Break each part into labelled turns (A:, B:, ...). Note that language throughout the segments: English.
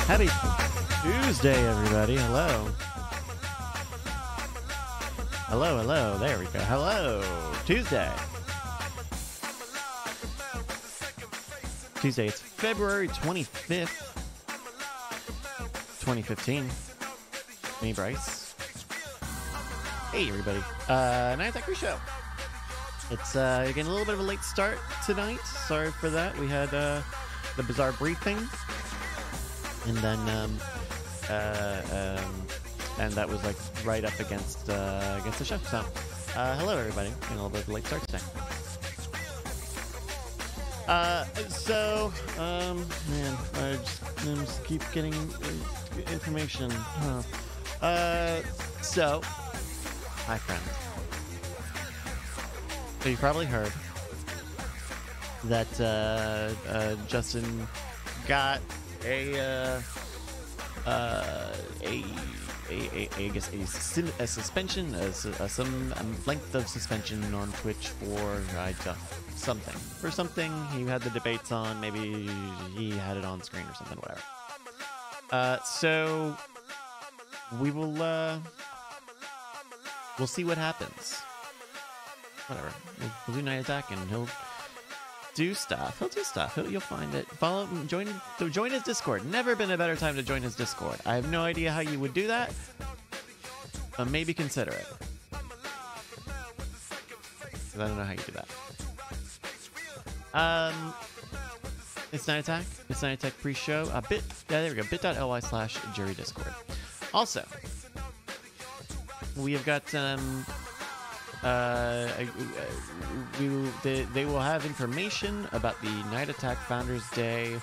A: Happy Tuesday, everybody. Hello. Hello, hello. There we go. Hello. Tuesday. Tuesday. It's February 25th, 2015. Me, Bryce. Hey, everybody. Night Attack Show. It's, again, a little bit of a late start tonight. Sorry for that. We had, the bizarre briefing. And then, and that was like right up against the show. So, hello everybody. Getting a little bit of a late start today. Man, I just keep getting information. So, hi friends. So you probably heard that Justin got I guess a suspension, some length of suspension on Twitch for something he had the debates on. Maybe he had it on screen or something, whatever. So we will we'll see what happens. Whatever, we'll do Night Attack and he'll do stuff. You'll find it. Join his Discord. Never been a better time to join his Discord. I have no idea how you would do that, but maybe consider it. 'Cause I don't know how you do that. It's Night Attack. It's Night Attack pre-show. There we go. bit.ly/JerryDiscord. Also, we have got they will have information about the Night Attack Founders Day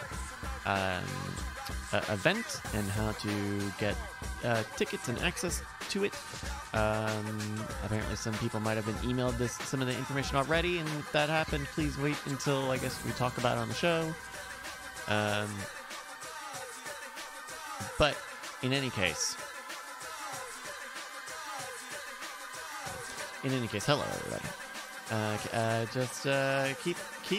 A: event and how to get tickets and access to it. Apparently some people might have been emailed some of the information already, and if that happened, please wait until I guess we talk about it on the show. But in any case, hello everybody. Just keep.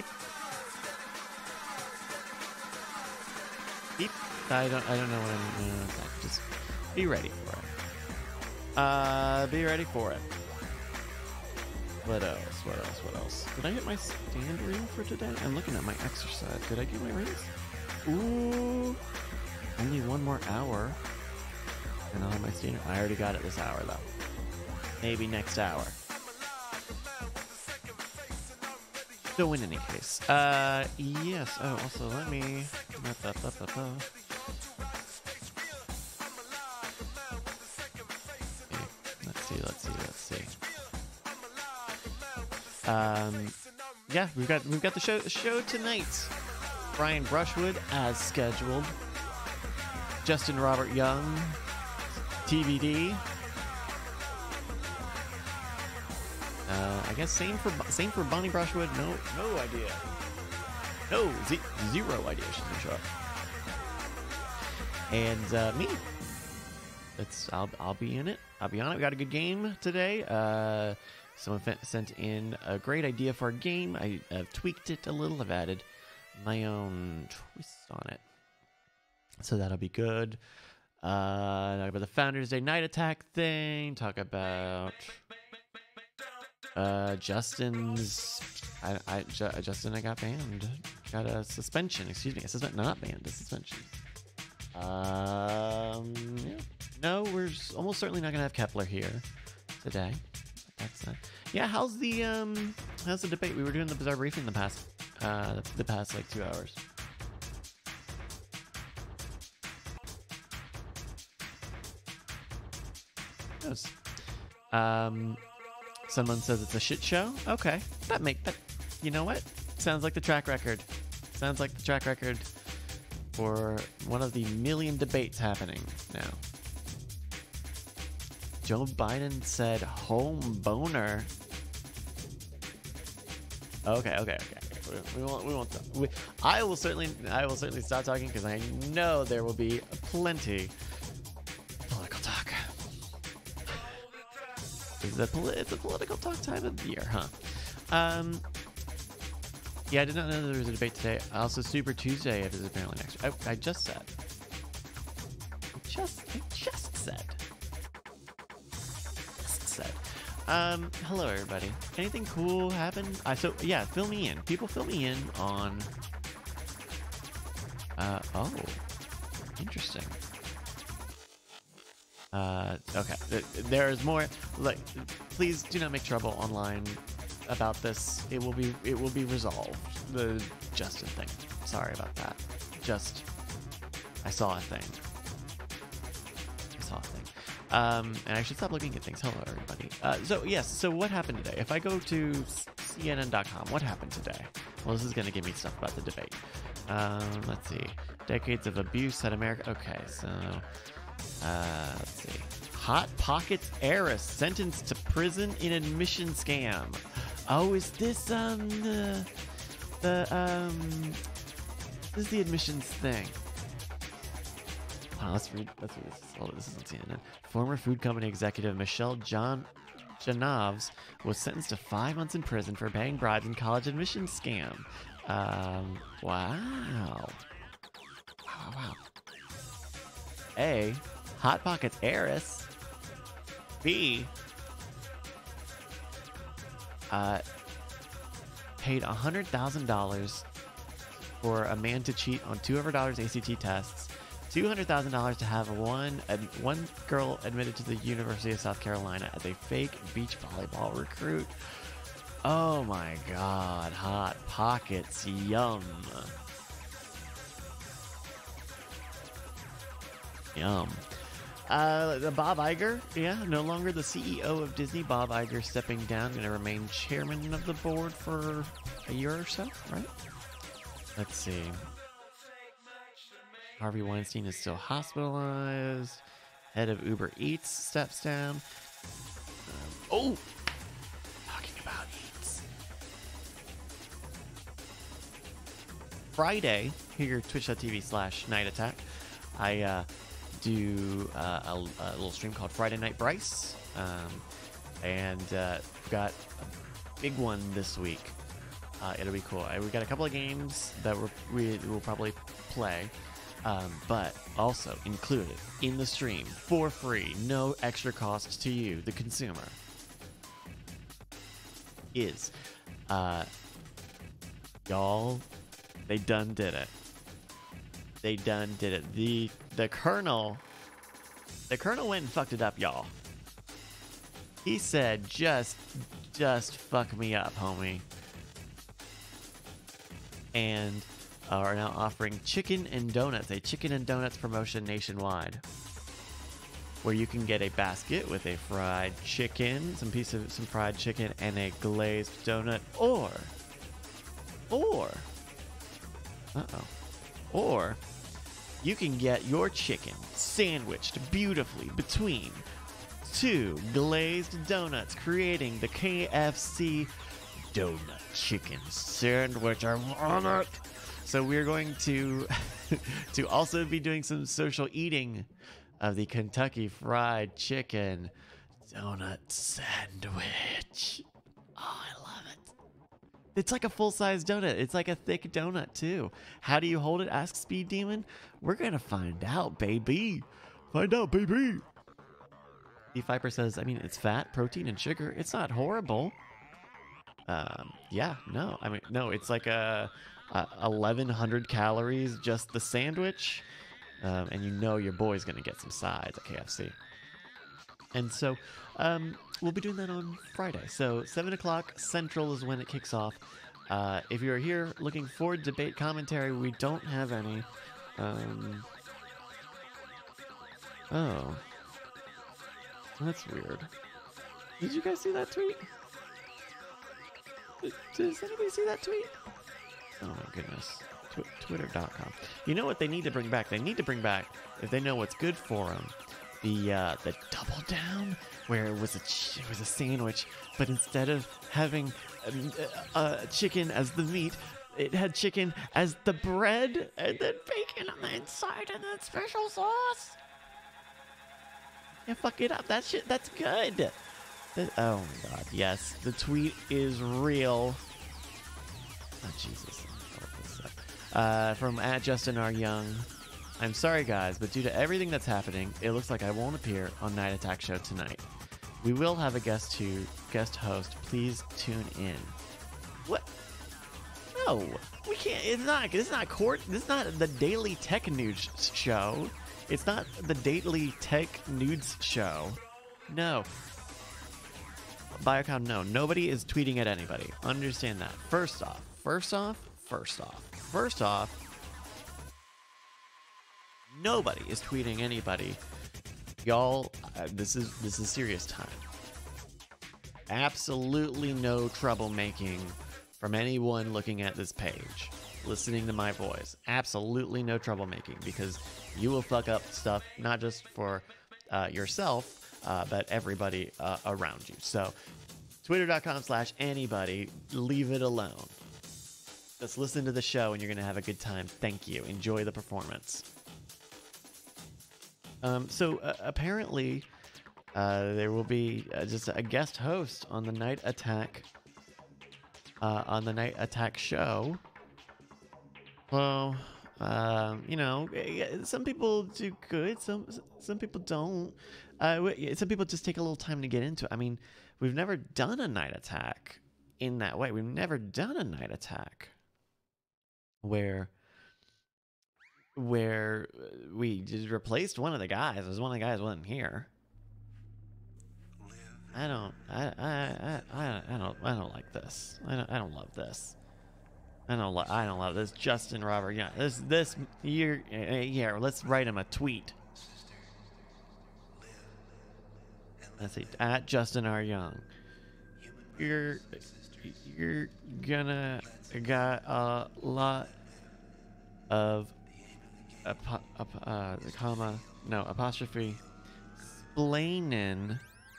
A: I don't know what I'm. Just be ready for it. Be ready for it. What else? Did I hit my stand ring for today? I'm looking at my exercise. Did I get my rings? Ooh, only one more hour, and I'll have my stand. I already got it this hour though. Maybe next hour. So in any case, yes. Oh, also let me. Let's see. Yeah, we've got the show tonight. Brian Brushwood as scheduled. Justin Robert Young, TBD. I guess same for Bonnie Brushwood. No idea. No, zero idea she's gonna show up. And me. I'll be in it. I'll be on it. We got a good game today. Someone sent in a great idea for a game. I've tweaked it a little. I've added my own twist on it. So that'll be good. Talk about the Founders Day Night Attack thing. Talk about Justin's. Justin, I got banned. Got a suspension. Excuse me. Not banned. A suspension. Yeah. No, we're almost certainly not gonna have Kepler here today. That's yeah. How's the debate? We were doing the bizarre briefing the past like 2 hours. Yes. Someone says it's a shit show. Okay, that. You know what? Sounds like the track record. For one of the million debates happening now. Joe Biden said home boner. Okay. We won't. I will certainly stop talking because I know there will be plenty political talk. It's a political talk time of the year, huh? Yeah, I did not know there was a debate today. Also, Super Tuesday is apparently next week. I just said. just said. Just said. Hello everybody. Anything cool happened? So yeah, fill me in. People fill me in on. Oh, interesting. Okay. There's more. Like, please do not make trouble online about this. It will be resolved. The Justin thing. Sorry about that. I saw a thing. And I should stop looking at things. Hello, everybody. So yes. So what happened today? If I go to CNN.com, what happened today? Well, this is going to give me stuff about the debate. Let's see. Decades of abuse at America. Okay, so let's see. Hot Pockets heiress sentenced to prison in admission scam. Oh, is this this is the admissions thing. Let's read this. Hold on, this isn't CNN. Former food company executive Michelle Janoves was sentenced to 5 months in prison for paying bribes in college admissions scam. Wow. A, Hot Pockets heiress. B, paid $100,000 for a man to cheat on 2 of her daughter's ACT tests. $200,000 to have one girl admitted to the University of South Carolina as a fake beach volleyball recruit. Oh my God, Hot Pockets, yum. Yum. Bob Iger, no longer the CEO of Disney. Bob Iger stepping down, going to remain chairman of the board for a year or so, right? Let's see. Harvey Weinstein is still hospitalized. Head of Uber Eats steps down. Talking about Eats. Friday, here twitch.tv/Night Attack. I do a little stream called Friday Night Bryce. And got a big one this week. It'll be cool. We got a couple of games that we will probably play. But also included in the stream for free, no extra cost to you, the consumer, is y'all, they done did it. The Colonel went and fucked it up, y'all. He said, just fuck me up, homie. And are now offering chicken and donuts, a chicken and donuts promotion nationwide, where you can get a basket with a fried chicken, some fried chicken, and a glazed donut, or you can get your chicken sandwiched beautifully between 2 glazed donuts, creating the KFC donut chicken sandwich. I want it. So we're going to also be doing some social eating of the Kentucky Fried Chicken donut sandwich. Oh, I love it. It's like a full-size donut. It's like a thick donut, too. How do you hold it? Ask Speed Demon. We're going to find out, baby. Find out, baby. D5per says, I mean, it's fat, protein, and sugar. It's not horrible. Yeah, no. I mean, no, it's like 1,100 calories, just the sandwich. And you know your boy's going to get some sides at KFC. And so we'll be doing that on Friday. So 7 o'clock Central is when it kicks off. If you're here looking for debate commentary, we don't have any. Oh. That's weird. Did you guys see that tweet? Does anybody see that tweet? Oh my goodness. Twitter.com. You know what they need to bring back? They need to bring back, if they know what's good for them, the double down, where it was a sandwich, but instead of having chicken as the meat, it had chicken as the bread, and then bacon on the inside, and then special sauce. Yeah, fuck it up. That shit, that's good. Oh my god, yes. The tweet is real. Oh, Jesus. From @JustinRYoung. I'm sorry, guys, but due to everything that's happening, it looks like I won't appear on Night Attack Show tonight. We will have a guest host. Please tune in. What? No, we can't. It's not the Daily Tech News show. It's not the Daily Tech Nudes show. No. Biocom, no. Nobody is tweeting at anybody. Understand that. First off, nobody is tweeting anybody. Y'all, this is serious time. Absolutely no troublemaking from anyone looking at this page, listening to my voice. Absolutely no troublemaking, because you will fuck up stuff, not just for yourself, but everybody around you. So twitter.com/anybody, leave it alone. Just listen to the show and you're going to have a good time. Thank you. Enjoy the performance. Apparently, there will be just a guest host on the Night Attack show. Well, some people do good, some people don't. Some people just take a little time to get into it. I mean, we've never done a Night Attack in that way. We've never done a Night Attack where we just replaced one of the guys. It was one of the guys wasn't here. I don't like this. I don't love this. I don't love this. Justin Robert, yeah, this year, yeah. Let's write him a tweet. Let's see, at Justin R. Young. You're gonna got a lot of apostrophe splaining.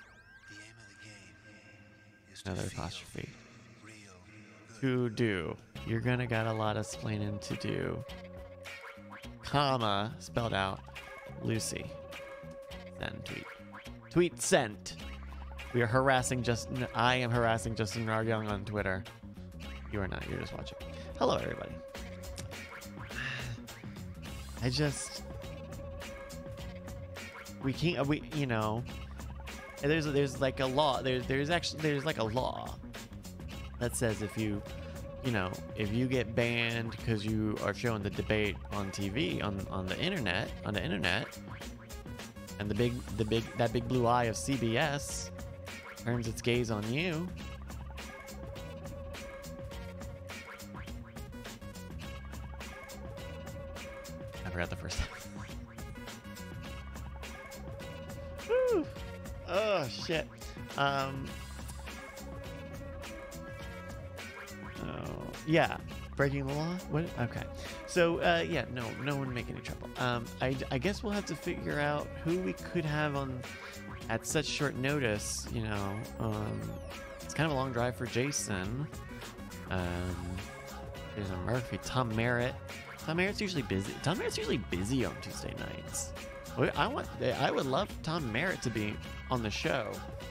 A: Another apostrophe. To do. You're gonna got a lot of splaining to do. Comma, spelled out, Lucy. Send tweet. Tweet sent. We are harassing Justin. I am harassing Justin R. Young on Twitter. You are not. You're just watching. Hello, everybody. We can't. There's like a law. There's like a law that says if you get banned because you are showing the debate on TV on the internet, and that big blue eye of CBS turns its gaze on you, I forgot the first time. Woo! Oh shit. Yeah, breaking the law. What? Okay. So yeah, no one make any trouble. I guess we'll have to figure out who we could have on at such short notice. It's kind of a long drive for Jason. There's a Murphy, Tom Merritt. Tom Merritt's usually busy. Tom Merritt's usually busy on Tuesday nights. I would love Tom Merritt to be on the show.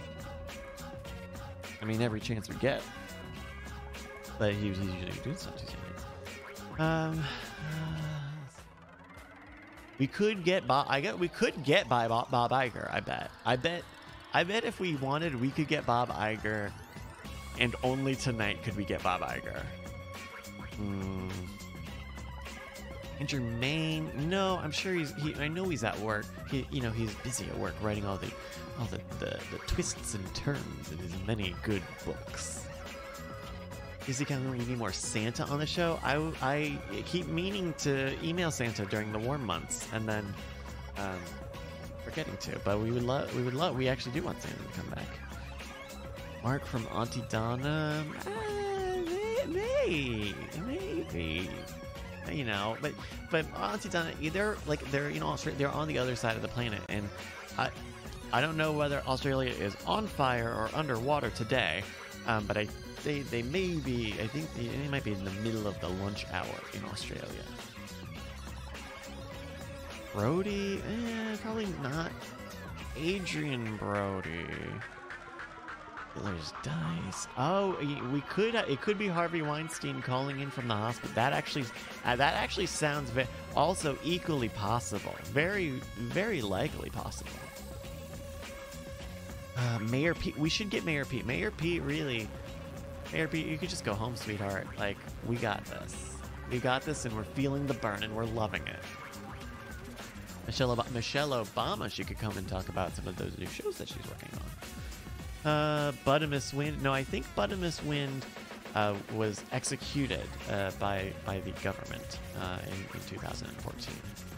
A: I mean, every chance we get. But he's usually doing stuff Tuesday nights. We could get Bob. We could get by Bob Iger. I bet if we wanted, we could get Bob Iger, and only tonight could we get Bob Iger. And Jermaine, no, I'm sure I know he's at work. He's busy at work writing all the twists and turns in his many good books. Is he kind of we need more Santa on the show? I keep meaning to email Santa during the warm months and then forgetting to. But we actually do want Santa to come back. Mark from Auntie Donna, maybe. But Auntie Donna, they're they're on the other side of the planet, and I don't know whether Australia is on fire or underwater today, but they may be. I think they might be in the middle of the lunch hour in Australia. Brody, probably not. Adrian Brody. Dealer's dice. Oh, we could. It could be Harvey Weinstein calling in from the hospital. That actually sounds also equally possible. Very, very likely possible. Mayor Pete. We should get Mayor Pete. Mayor Pete, really. Mayor Pete, you could just go home, sweetheart. Like, we got this. We got this, and we're feeling the burn, and we're loving it. Michelle Obama, she could come and talk about some of those new shows that she's working on. Buttimus Wind. No, I think Buttimus Wind was executed by the government in 2014.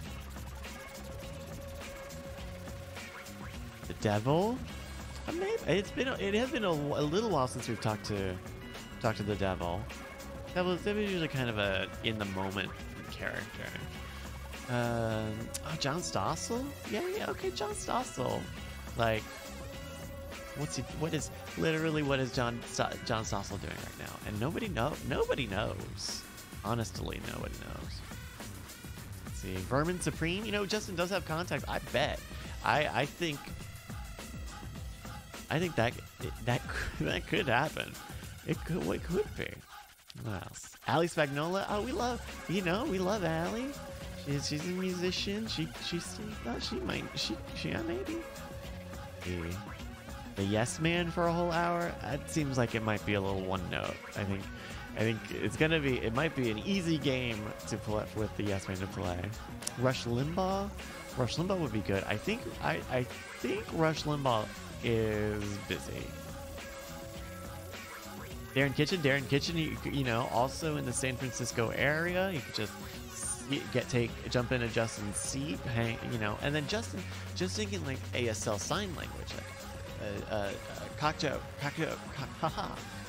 A: The devil? Maybe it has been a little while since we've talked to the devil. Devil's usually kind of a in the moment character. John Stossel? Yeah, okay, John Stossel. Like, what is John Stossel doing right now? And nobody knows. Honestly, nobody knows. Let's see, Vermin Supreme. You know, Justin does have contacts. I bet. I think that could happen. It could be. What else? Ali Spagnola. Oh, we love Ali. She's a musician. She maybe. The Yes Man for a whole hour. That seems like it might be a little one note. I think it's gonna be. It might be an easy game to play with the Yes Man to play. Rush Limbaugh. Rush Limbaugh would be good. I think Rush Limbaugh is busy. Darren Kitchen, you know, also in the San Francisco area. You could just jump into Justin's seat, hang, you know, and then Justin just thinking like ASL sign language, like cocktail, haha,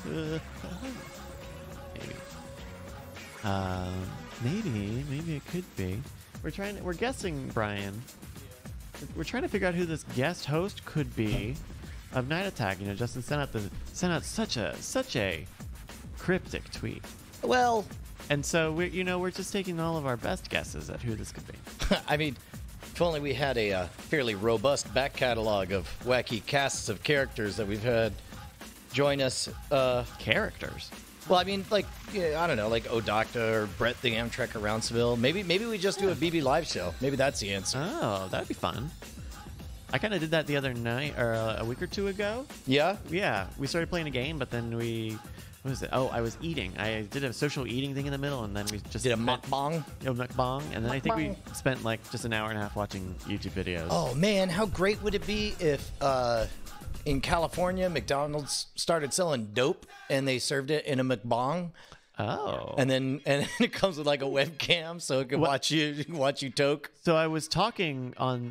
A: maybe it could be. We're guessing, Brian. We're trying to figure out who this guest host could be of Night Attack. You know, Justin sent out such a cryptic tweet.
B: Well,
A: and so we're just taking all of our best guesses at who this could be.
B: I mean, if only we had a fairly robust back catalog of wacky casts of characters that we've had join us.
A: Characters.
B: Well, I mean, like, yeah, I don't know, like O'Docta or Brett the Amtrak of Rounceville. Maybe we just do a BB live show. Maybe that's the answer.
A: Oh, that'd be fun. I kind of did that the other night, or a week or two ago.
B: Yeah?
A: Yeah. We started playing a game, but then what was it? Oh, I was eating. I did a social eating thing in the middle, and then we just
B: did a mukbang.
A: Mukbang, and then I think we spent like just an hour and a half watching YouTube videos.
B: Oh man, how great would it be if in California McDonald's started selling dope and they served it in a mukbang?
A: Oh,
B: and then it comes with like a webcam, so it can watch you toke.
A: So I was talking on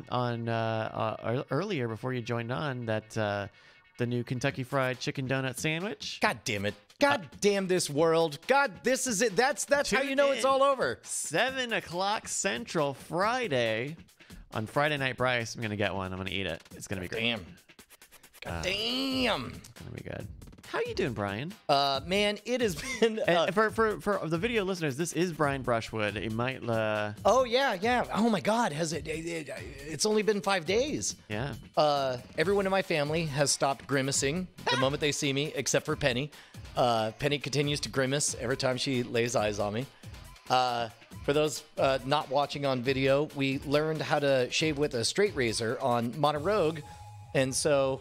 A: earlier before you joined on that the new Kentucky Fried Chicken Donut sandwich.
B: God damn it! God damn this world! God, this is it. That's how you know it's all over.
A: 7 o'clock Central Friday. On Friday night, Bryce, I'm gonna get one. I'm gonna eat it. It's gonna be great.
B: Damn. God damn.
A: It's gonna be good. How you doing, Brian?
B: Man, it has been...
A: For the video listeners, this is Brian Brushwood. It might...
B: Oh, yeah. Oh, my God. It's only been 5 days.
A: Yeah.
B: Everyone in my family has stopped grimacing the moment they see me, except for Penny. Penny continues to grimace every time she lays eyes on me. For those not watching on video, we learned how to shave with a straight razor on Montorogue. And so...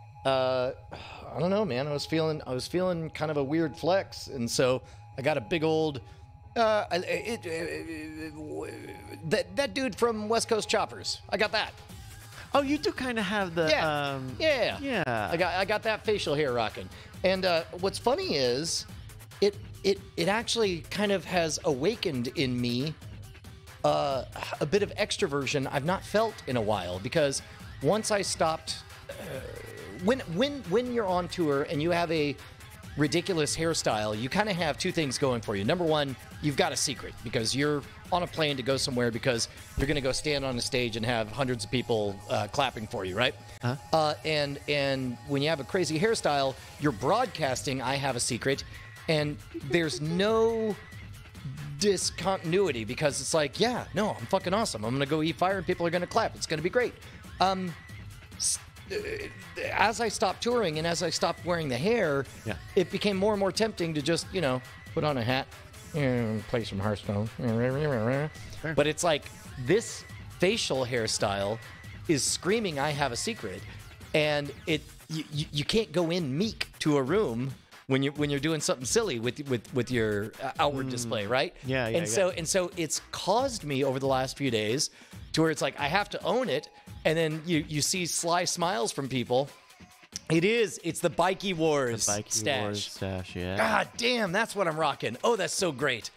B: I don't know, man. I was feeling kind of a weird flex, and so I got a big old that dude from West Coast Choppers. I got that.
A: Oh, you do kind of have the
B: yeah. I got that facial hair rocking. And what's funny is, it actually kind of has awakened in me a bit of extroversion I've not felt in a while, because once I stopped. When you're on tour and you have a ridiculous hairstyle, you kind of have two things going for you. Number one, you've got a secret because you're on a plane to go somewhere because you're going to go stand on a stage and have hundreds of people clapping for you, right?
A: Huh?
B: And when you have a crazy hairstyle, you're broadcasting, I have a secret, and there's no discontinuity because it's like, yeah, no, I'm fucking awesome. I'm going to go eat fire and people are going to clap. It's going to be great. as I stopped touring and as I stopped wearing the hair,
A: Yeah.
B: it became more and more tempting to just, put on a hat and play some Hearthstone. But it's like this facial hairstyle is screaming, "I have a secret," and you can't go in meek to a room when you're doing something silly with your outward display, right?
A: Yeah,
B: And so it's caused me over the last few days to where it's like I have to own it, and then you see sly smiles from people. It's the Bikey Wars
A: Bikey
B: stash.
A: Wars stash, yeah.
B: God damn, that's what I'm rocking. Oh, that's so great.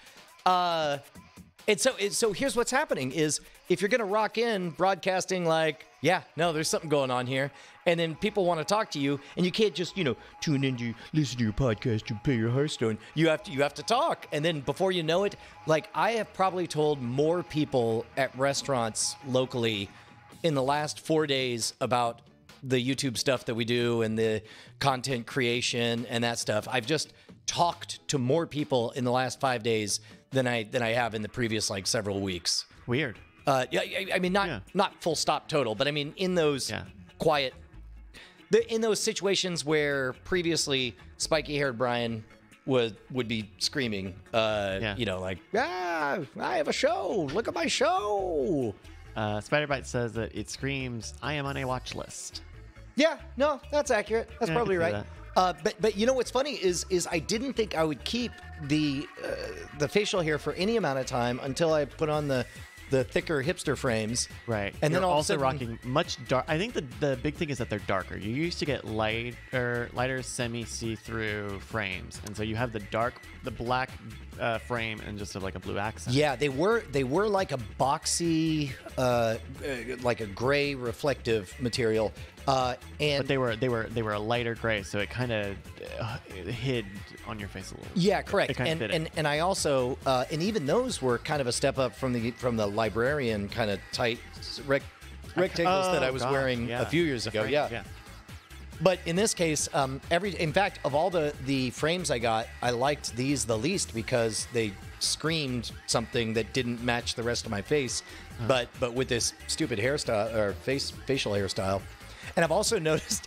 B: And so here's what's happening is if you're going to rock in broadcasting like, yeah, no, there's something going on here, and then people want to talk to you, and you can't just, tune in to listen to your podcast and play your Hearthstone. You have to talk, and then before you know it, like I have probably told more people at restaurants locally in the last 4 days about the YouTube stuff that we do and the content creation and that stuff. I've just talked to more people in the last 5 days than I have in the previous like several weeks.
A: Weird.
B: Yeah, I mean not full stop total, but I mean in those quiet, in those situations where previously spiky haired Brian would be screaming, like, I have a show. Look at my show.
A: Spiderbite says that it screams, "I am on a watch list."
B: Yeah, no, that's accurate. That's probably
A: I can
B: right.
A: see
B: But you know what's funny is I didn't think I would keep the facial hair for any amount of time until I put on the thicker hipster frames.
A: Right.
B: And
A: You're
B: then all
A: also
B: of a sudden,
A: rocking much dark. I think the big thing is that they're darker. You used to get lighter semi see-through frames, and so you have the black frame and just like a blue accent.
B: yeah, they were like a boxy, like a gray reflective material. And
A: But they were a lighter gray, so it kind of hid on your face a little.
B: yeah, correct.
A: It kind of fit it.
B: And I also and even those were kind of a step up from the librarian kind of tight rectangles that I was wearing a few years ago. Yeah. But in this case, in fact, of all the frames I got, I liked these the least because they screamed something that didn't match the rest of my face, but with this stupid hairstyle or facial hairstyle. And I've also noticed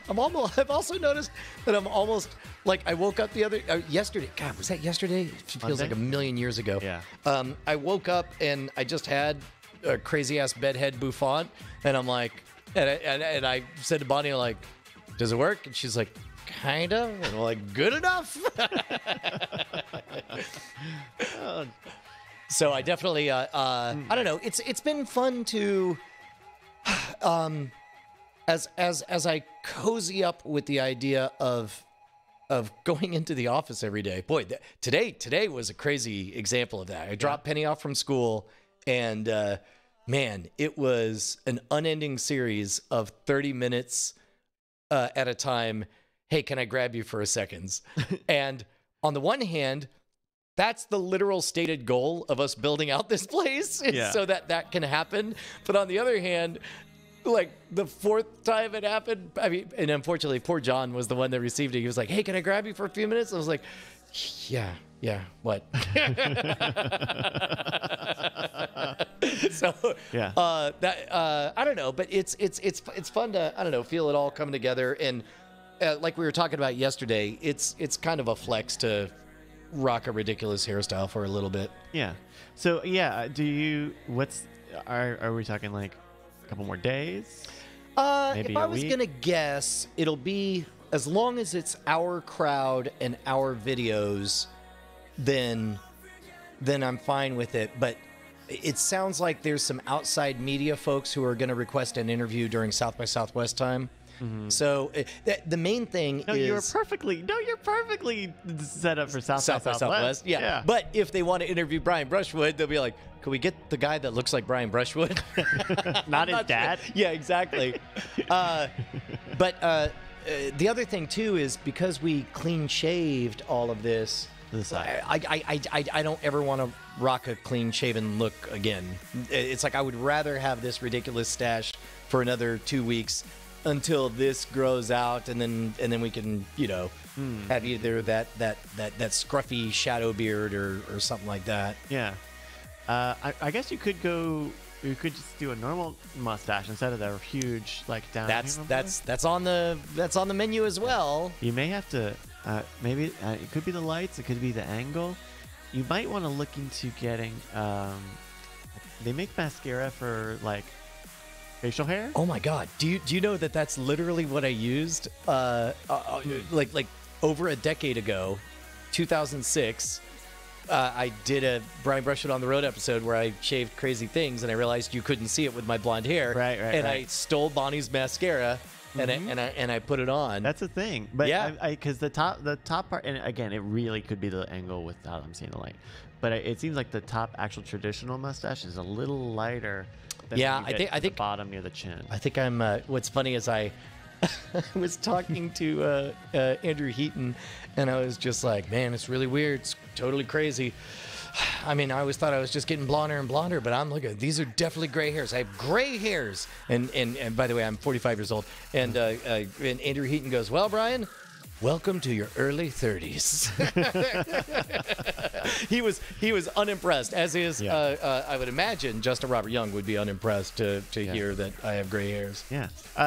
B: that I'm almost like I woke up yesterday. God, was that yesterday? It feels
A: Monday?
B: like a million years ago.
A: Yeah.
B: I woke up and I just had a crazy ass bedhead bouffant, and I'm like, and I said to Bonnie like, "Does it work?" And she's like, "Kind of." And I'm like, "Good enough." So I definitely, I don't know. It's been fun to, as I cozy up with the idea of going into the office every day. Boy, today was a crazy example of that. I dropped Penny off from school, and man, it was an unending series of 30 minutes at a time. Hey, can I grab you for a second? And on the one hand, that's the literal stated goal of us building out this place, so that can happen. But on the other hand, like the fourth time it happened, I mean, and unfortunately, poor John was the one that received it. He was like, "Hey, can I grab you for a few minutes?" I was like, "Yeah, what?" So I don't know, but it's fun to feel it all come together, and like we were talking about yesterday, it's kind of a flex to rock a ridiculous hairstyle for a little bit.
A: Yeah. So are we talking like a couple more days? Maybe
B: if I
A: a
B: was
A: week?
B: gonna guess, it'll be as long as it's our crowd and our videos, then I'm fine with it. But it sounds like there's some outside media folks who are going to request an interview during South by Southwest time. Mm-hmm. So the main thing is...
A: You're perfectly set up for South by Southwest.
B: Yeah. But if they want to interview Brian Brushwood, they'll be like, "Can we get the guy that looks like Brian Brushwood?"
A: Not his dad?
B: Yeah, exactly. But the other thing, too, is because we clean-shaved all of this, I don't ever want to rock a clean-shaven look again. It's like I would rather have this ridiculous stash for another 2 weeks until this grows out, and then we can, have either that scruffy shadow beard or something like that.
A: Yeah. I guess you could go you could just do a normal mustache instead of the huge like down.
B: That's on the menu as well.
A: You may have to maybe it could be the lights, it could be the angle. You might want to look into getting. They make mascara for like facial hair.
B: Oh my God! Do you know that that's literally what I used? Like over a decade ago, 2006. I did a Brian Brush It on the Road episode where I shaved crazy things, and I realized you couldn't see it with my blonde hair.
A: Right.
B: And I stole Bonnie's mascara, and I put it on.
A: That's a thing. But
B: yeah,
A: because the top part, and again, it really could be the angle without I'm seeing the light. But it seems like the top actual traditional mustache is a little lighter. Than
B: I think
A: the bottom near the chin.
B: I think I'm. What's funny is I was talking to Andrew Heaton, and I was just like, man, it's really weird. It's totally crazy. I mean, I always thought I was just getting blonder and blonder, but I'm looking. These are definitely gray hairs. I have gray hairs. And by the way, I'm 45 years old. And Andrew Heaton goes, well, Brian, welcome to your early 30s. he was unimpressed, as is I would imagine Justin Robert Young would be unimpressed to hear that I have gray hairs.
A: Yeah.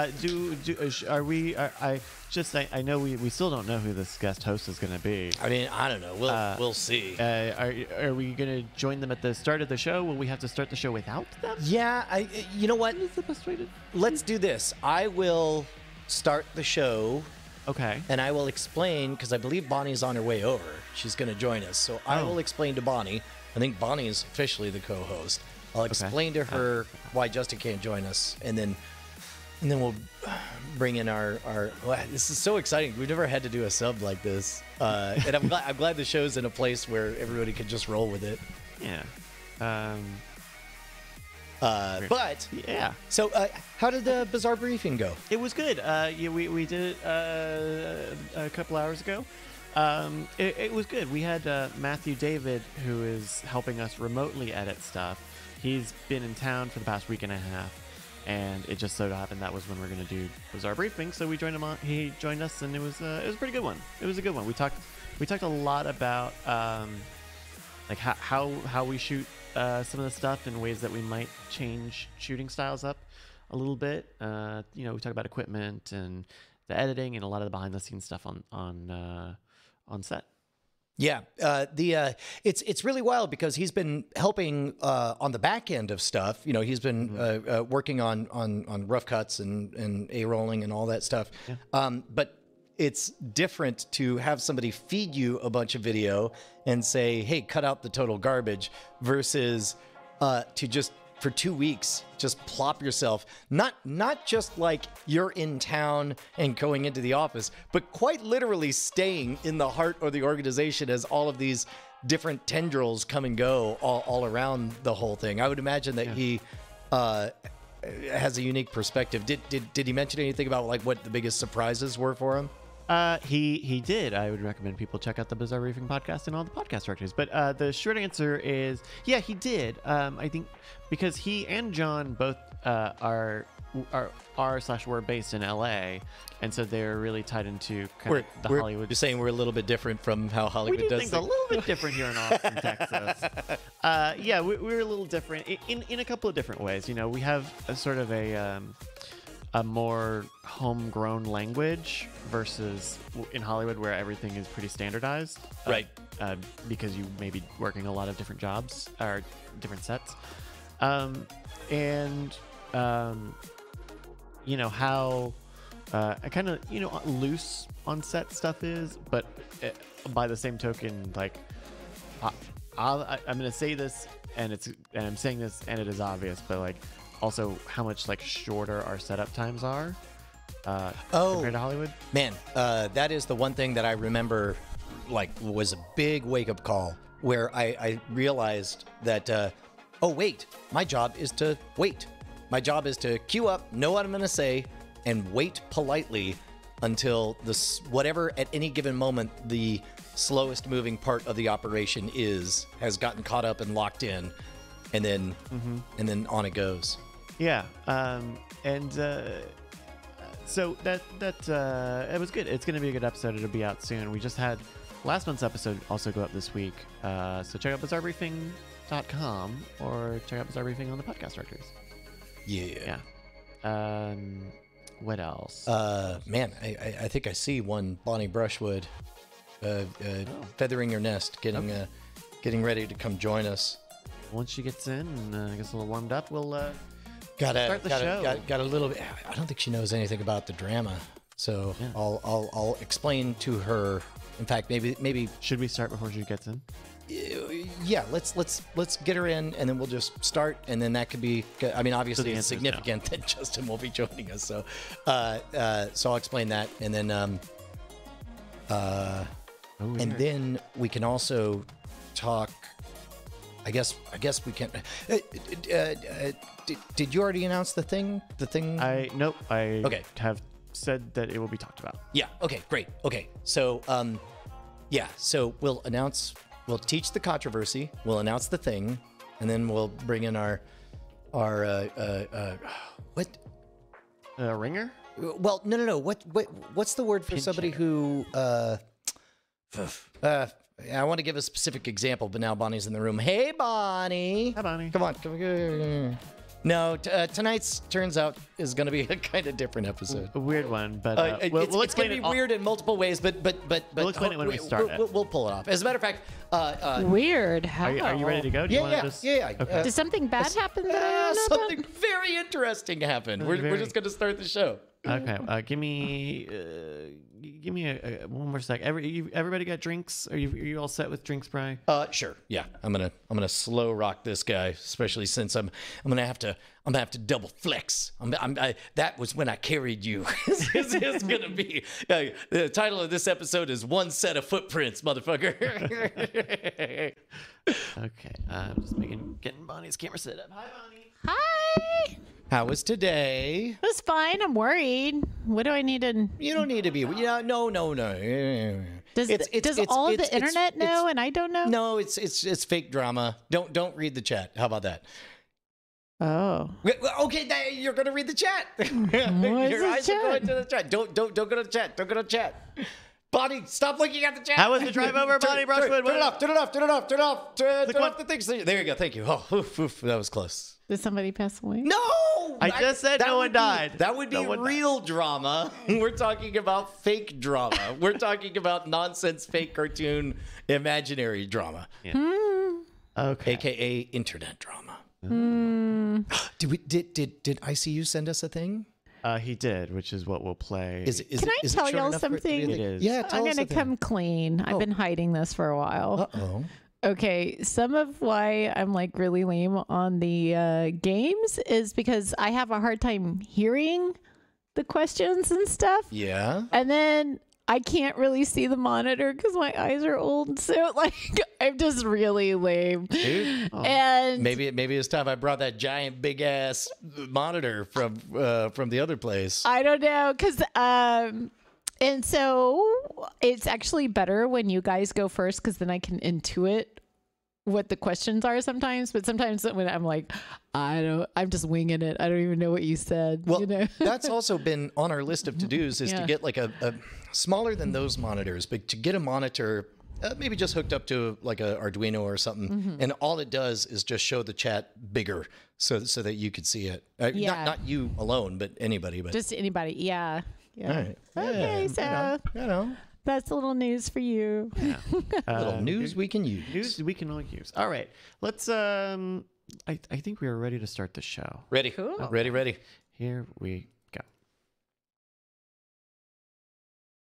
A: I know we still don't know who this guest host is going to be.
B: I mean, I don't know. We'll see.
A: Are we going to join them at the start of the show? Will we have to start the show without them?
B: Yeah. You know what?
A: What is the best way to?
B: Let's do this. I will start the show.
A: Okay.
B: And I will explain, because I believe Bonnie's on her way over. She's going to join us. So I will explain to Bonnie. I think Bonnie is officially the co-host. I'll explain to her why Justin can't join us. And then we'll bring in our this is so exciting. We've never had to do a sub like this. And I'm glad the show's in a place where everybody can just roll with it.
A: Yeah.
B: But
A: yeah.
B: So how did the Bizarre Briefing go?
A: It was good. We did it a couple hours ago. It was good. We had Matthew David, who is helping us remotely edit stuff. He's been in town for the past week and a half, and it just so happened that was when we were going to do Bizarre Briefing. So we joined him on. He joined us, and it was a pretty good one. It was a good one. We talked a lot about like how we shoot some of the stuff in ways that we might change shooting styles up a little bit. We talk about equipment and the editing and a lot of the behind the scenes stuff on set.
B: Yeah, it's really wild because he's been helping on the back end of stuff. You know, he's been working on rough cuts and A-rolling and all that stuff. Yeah. But it's different to have somebody feed you a bunch of video and say, hey, cut out the total garbage versus to just for 2 weeks just plop yourself, not just like you're in town and going into the office, but quite literally staying in the heart of the organization as all of these different tendrils come and go all around the whole thing. I would imagine that he has a unique perspective. Did he mention anything about like what the biggest surprises were for him?
A: He did. I would recommend people check out the Bizarre Briefing podcast and all the podcast directories. But the short answer is, yeah, he did. I think because he and John both were based in LA, and so they're really tied into Hollywood.
B: You're saying we're a little bit different from how Hollywood does
A: things. A little bit different here in Austin, Texas. Yeah, we're a little different in a couple of different ways. You know, we have a sort of a more homegrown language versus in Hollywood where everything is pretty standardized.
B: Right.
A: Because you may be working a lot of different jobs or different sets. You know, how kind of, you know, loose on set stuff is, but by the same token, like, I'm going to say this and I'm saying this and it is obvious, but like, also how much like shorter our setup times are compared to Hollywood.
B: Man, that is the one thing that I remember like was a big wake-up call where I realized that oh wait, my job is to wait. My job is to queue up, know what I'm going to say, and wait politely until this whatever at any given moment the slowest moving part of the operation has gotten caught up and locked in, and then on it goes.
A: Yeah, so that it was good. It's going to be a good episode. It'll be out soon. We just had last month's episode also go up this week. So check out Bizarre Briefing bizarrebriefing.com or check out Bizarre Briefing on the podcast directories.
B: Yeah.
A: What else?
B: Man, I think I see one Bonnie Brushwood feathering her nest, getting ready to come join us.
A: Once she gets in and gets a little warmed up, we'll
B: Got
A: the show.
B: a little bit. I don't think she knows anything about the drama, so
A: Yeah.
B: I'll explain to her. In fact, maybe
A: should we start before she gets in?
B: yeah. Let's get her in, and then we'll just start, and then that could be. I mean, obviously, it's
A: answer is no.
B: significant that Justin will be joining us. So, so I'll explain that, and then and then we can also talk. I guess we can. Did you already announce the thing?
A: Nope. I
B: Okay.
A: have said that it will be talked about.
B: Yeah. Okay. Great. Okay. So, yeah. So we'll teach the controversy. We'll announce the thing, and then we'll bring in our what?
A: Ringer?
B: Well, no. What's the word for
A: Pinch
B: somebody
A: hitter.
B: who? I want to give a specific example, but now Bonnie's in the room. Hey, Bonnie.
A: Hi, Bonnie.
B: Come on. No, tonight's turns out is going to be a kind of different episode.
A: A weird one, but
B: It's
A: we'll
B: going
A: explain
B: to be
A: it all-
B: weird in multiple ways, but
A: We'll explain it when we start it.
B: We'll pull it off. As a matter of fact,
C: Weird. How?
A: Are you ready to go? Do you
B: yeah,
A: wanna
B: yeah,
A: just...
B: yeah.
A: Okay.
C: Did something bad happen that I don't know
B: Something very interesting happened. We're
A: Very.
B: just going to start the show.
A: Okay. Give me one more sec. Everybody got drinks? Are you all set with drinks, Bri?
B: Sure. Yeah, I'm gonna slow rock this guy, especially since I'm gonna have to double flex. That was when I carried you. This is gonna be the title of this episode is One Set of Footprints, motherfucker.
A: Okay. I'm just getting Bonnie's camera set up. Hi, Bonnie.
C: Hi.
B: How was today?
C: It was fine. I'm worried. What do I need to?
B: You don't need to be. Yeah, no.
C: Does all of the internet know and I don't know?
B: No, it's fake drama. Don't read the chat. How about that?
C: Oh.
B: Okay, you're gonna read the chat.
C: is
B: Your
C: the
B: eyes are going
C: chat?
B: to the chat. Don't go to the chat. Don't go to the chat. Bonnie, stop looking at the chat.
A: How was the drive over, Bonnie Brushwood?
B: Turn it off. Turn it off. Turn off the things. There you go. Thank you. Oh, oof, that was close.
C: Did somebody pass away?
B: No!
A: I just said
B: that
A: no one
B: would be-
A: died.
B: That would be
A: No one died.
B: real drama. We're talking about fake drama. We're talking about nonsense, fake cartoon, imaginary drama,
A: Okay.
B: aka internet drama. Did ICU send us a thing?
A: He did, which is what we'll play.
C: Can I tell y'all something?
A: It is.
B: Yeah, tell
C: I'm
B: us
C: gonna
B: a thing.
C: come clean. I've been hiding this for a while.
B: Uh-oh.
C: Okay, some of why I'm like really lame on the games is because I have a hard time hearing the questions and stuff.
B: Yeah.
C: And then I can't really see the monitor because my eyes are old. So like I'm just really lame.
B: Dude.
C: And
B: Maybe it's time I brought that giant big ass monitor from the other place.
C: I don't know because and so it's actually better when you guys go first because then I can intuit what the questions are sometimes. But sometimes when I'm like, I'm just winging it. I don't even know what you said.
B: Well,
C: you know?
B: that's also been on our list of to-dos is to
C: Yeah.
B: get like a smaller than those monitors, but to get a monitor maybe just hooked up to like a Arduino or something. And all it does is just show the chat bigger so that you could see it.
C: Yeah.
B: Not you alone, but anybody. But
C: Just anybody. Yeah.
B: all right.
C: Okay,
B: Yeah,
C: so
B: you know,
C: that's a little news for you.
B: little news we can use.
A: News we can all use. All right. Let's I think we are ready to start the show.
B: Ready.
C: Cool.
B: Ready.
A: Here we